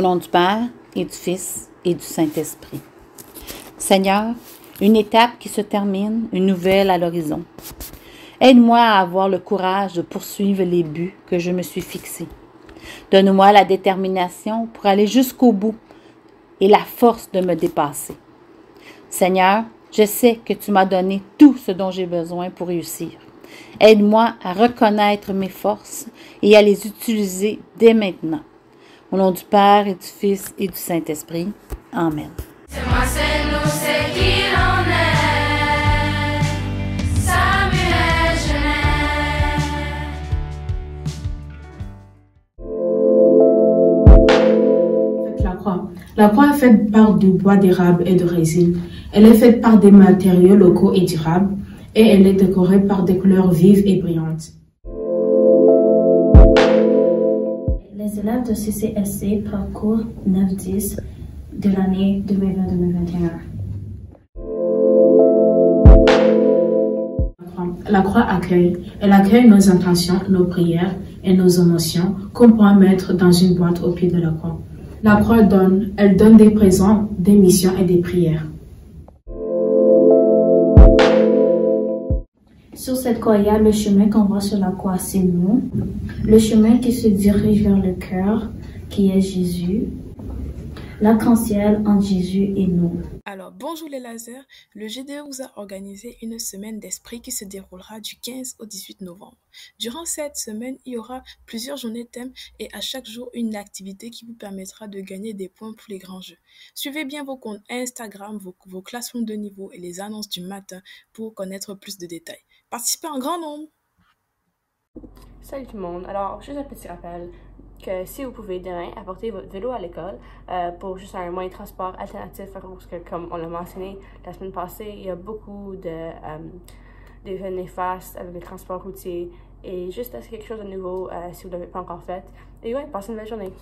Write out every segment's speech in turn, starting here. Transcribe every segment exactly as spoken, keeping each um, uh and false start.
nom du Père et du Fils et du Saint-Esprit. Seigneur, une étape qui se termine, une nouvelle à l'horizon. Aide-moi à avoir le courage de poursuivre les buts que je me suis fixés. Donne-moi la détermination pour aller jusqu'au bout et la force de me dépasser. Seigneur, je sais que tu m'as donné tout ce dont j'ai besoin pour réussir. Aide-moi à reconnaître mes forces et à les utiliser dès maintenant. Au nom du Père et du Fils et du Saint-Esprit. Amen. C'est moi, c'est nous, c'est qui l'on est. Samuel Genest. La croix. La croix est faite par du bois d'érable et de résine. Elle est faite par des matériaux locaux et durables et elle est décorée par des couleurs vives et brillantes. Les élèves de C C S C parcourent neuf dix de l'année deux mille vingt deux mille vingt et un. La croix accueille. Elle accueille nos intentions, nos prières et nos émotions qu'on pourra mettre dans une boîte au pied de la croix. La croix donne. Elle donne des présents, des missions et des prières. Sur cette croix, il y a le chemin qu'on voit sur la croix, c'est nous. Le chemin qui se dirige vers le cœur, qui est Jésus. L'arc-en-ciel entre Jésus et nous. Alors, bonjour les lasers, le G D E vous a organisé une semaine d'esprit qui se déroulera du quinze au dix-huit novembre. Durant cette semaine, il y aura plusieurs journées thèmes et à chaque jour une activité qui vous permettra de gagner des points pour les grands jeux. Suivez bien vos comptes Instagram, vos, vos classements de niveau et les annonces du matin pour connaître plus de détails. Participez en grand nombre! Salut tout le monde, alors juste un petit rappel que si vous pouvez demain apporter votre vélo à l'école euh, pour juste un moyen de transport alternatif, parce que comme on l'a mentionné la semaine passée, il y a beaucoup de euh, d'effets néfastes avec les transports routiers et juste c'est quelque chose de nouveau euh, si vous ne l'avez pas encore fait. Et ouais, passez une belle journée.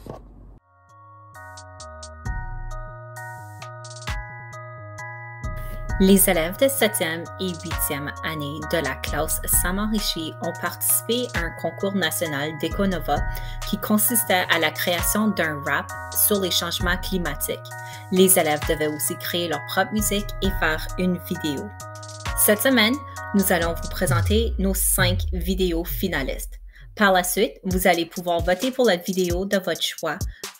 Les élèves de septième et huitième année de la classe Sam-Enrichi ont participé à un concours national d'Econova qui consistait à la création d'un rap sur les changements climatiques. Les élèves devaient aussi créer leur propre musique et faire une vidéo. Cette semaine, nous allons vous présenter nos cinq vidéos finalistes. Par la suite, vous allez pouvoir voter pour la vidéo de votre choix.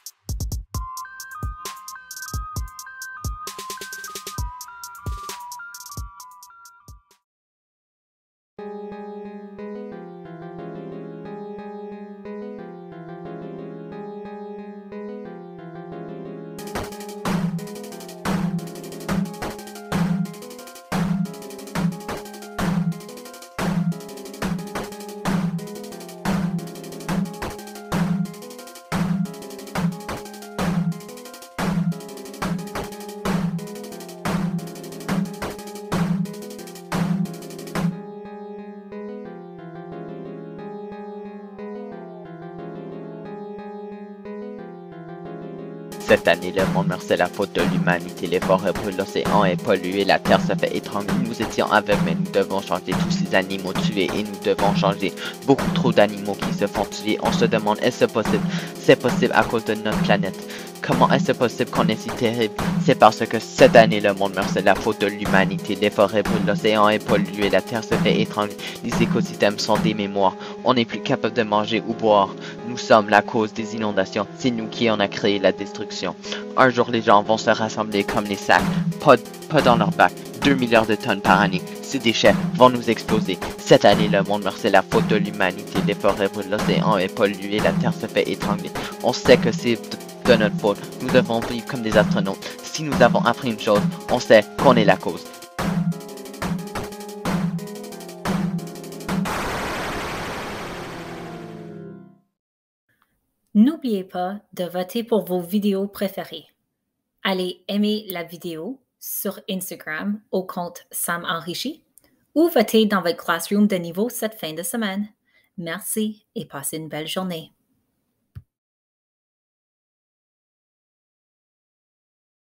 Cette année, le monde meurt, c'est la faute de l'humanité. Les forêts brûlent, l'océan est pollué, la terre se fait étrangler. Nous étions aveugles, mais nous devons changer. Tous ces animaux tués et nous devons changer. Beaucoup trop d'animaux qui se font tuer. On se demande, est-ce possible? C'est possible à cause de notre planète. Comment est-ce possible qu'on est si terrible? C'est parce que cette année, le monde meurt, c'est la faute de l'humanité. Les forêts brûlent, l'océan est pollué, la terre se fait étrangler. Les écosystèmes sont des mémoires. On n'est plus capable de manger ou boire. Nous sommes la cause des inondations. C'est nous qui en a créé la destruction. Un jour, les gens vont se rassembler comme les sacs, pas, pas dans leur bac. deux milliards de tonnes par année. Ces déchets vont nous exploser. Cette année, le monde meurt, c'est la faute de l'humanité. Les forêts brûlent, l'océan est pollué, la terre se fait étrangler. On sait que c'est de notre faute. Nous devons vivre comme des astronautes. Si nous avons appris une chose, on sait qu'on est la cause. N'oubliez pas de voter pour vos vidéos préférées. Allez aimer la vidéo sur Instagram au compte Sam-Enrichi ou votez dans votre classroom de niveau cette fin de semaine. Merci et passez une belle journée.